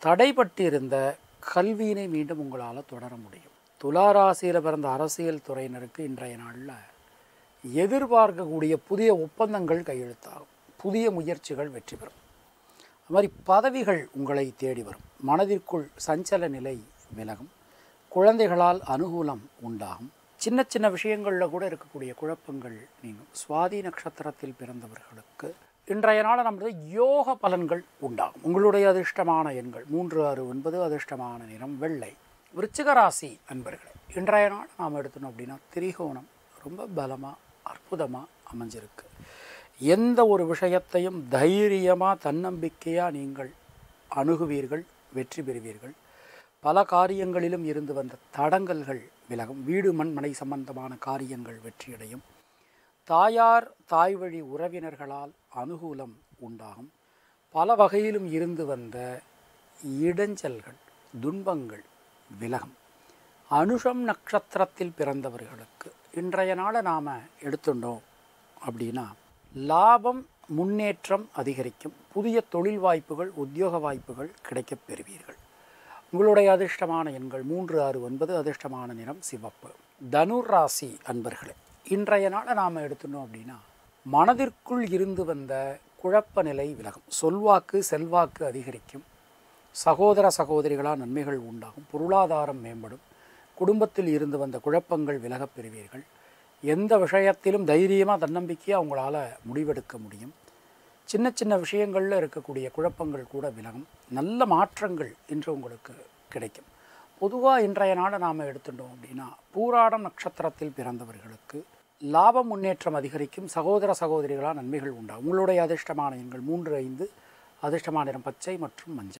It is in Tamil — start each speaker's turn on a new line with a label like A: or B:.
A: தடைபட்டிருந்த கல்வியினை மீண்டும் உங்களால் தொடர முடியும். துளாராசியில் பிறந்த அரசியல் துறையினருக்கு இன்றைய நாளில் எதிர்பார்க்கக்கூடிய புதிய ஒப்பந்தங்கள் கையெழுத்தாகும். புதிய முயற்சிகள் வெற்றி பெறும். அது மாதிரி பதவிகள் உங்களை தேடி வரும். மனதிற்குள் சஞ்சல நிலை விலகும். குழந்தைகளால் அனுகூலம் உண்டாகும். சின்ன சின்ன விஷயங்களில் கூட இருக்கக்கூடிய குழப்பங்கள் நீங்கும். சுவாதி நட்சத்திரத்தில் பிறந்தவர்களுக்கு இன்றைய நாள் நமது யோக பலன்கள் உண்டாகும். உங்களுடைய அதிர்ஷ்டமான எண்கள் 3, 6, 9. அதிர்ஷ்டமான நிறம் வெள்ளை. விருச்சிக ராசி அன்பர்களே, இன்றைய நாள் நாம் எடுத்தோம் அப்படின்னா திரிகோணம் ரொம்ப பலமாக அற்புதமாக அமைஞ்சிருக்கு. எந்த ஒரு விஷயத்தையும் தைரியமாக தன்னம்பிக்கையாக நீங்கள் அணுகுவீர்கள், வெற்றி பெறுவீர்கள். பல காரியங்களிலும் இருந்து வந்த தடங்கல்கள் விலகும். வீடு மனை சம்பந்தமான காரியங்கள் வெற்றியடையும். தாயார் தாய் வழி உறவினர்களால் அனுகூலம் உண்டாகும். பல வகையிலும் இருந்து வந்த இடைஞ்சல்கள் துன்பங்கள் விலகும். அனுஷம் நட்சத்திரத்தில் பிறந்தவர்களுக்கு இன்றைய நாளை நாம் எடுத்துட்டோம் அப்படின்னா லாபம் முன்னேற்றம் அதிகரிக்கும். புதிய தொழில் வாய்ப்புகள் உத்தியோக வாய்ப்புகள் கிடைக்கப் பெறுவீர்கள். உங்களுடைய அதிர்ஷ்டமான எண்கள் 3, 6, 9. அதிர்ஷ்டமான நிறம் சிவப்பு. தனுர் ராசி அன்பர்களே, இன்றைய நாளை நாம் எடுத்துட்டோம் அப்படின்னா மனதிற்குள் இருந்து வந்த குழப்ப நிலை விலகும். சொல்வாக்கு செல்வாக்கு அதிகரிக்கும். சகோதர சகோதரிகளால் நன்மைகள் உண்டாகும். பொருளாதாரம் மேம்படும். குடும்பத்தில் இருந்து வந்த குழப்பங்கள் விலகப் பெறுவீர்கள். எந்த விஷயத்திலும் தைரியமாக தன்னம்பிக்கையாக உங்களால் முடிவெடுக்க முடியும். சின்ன சின்ன விஷயங்களில் இருக்கக்கூடிய குழப்பங்கள் கூட விலகும். நல்ல மாற்றங்கள் இன்று உங்களுக்கு கிடைக்கும். பொதுவாக இன்றைய நாளை நாம் எடுத்துட்டோம் அப்படின்னா பூராடம் நட்சத்திரத்தில் பிறந்தவர்களுக்கு லாபம் முன்னேற்றம் அதிகரிக்கும். சகோதர சகோதரிகளால் நன்மைகள் உண்டாகும். உங்களுடைய அதிர்ஷ்டமான எண்கள் 3, 5. அதிர்ஷ்டமான நிறம் பச்சை மற்றும் மஞ்சள்.